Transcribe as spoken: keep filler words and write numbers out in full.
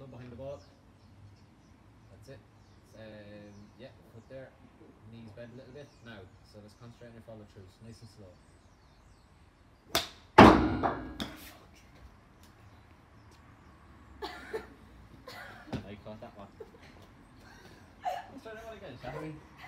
Come behind the ball. That's it. Um, yeah, foot there. Knees bend a little bit. Now, so let's concentrate on your follow throughs. Nice and slow. I caught that one. Let's try that one again, shall we?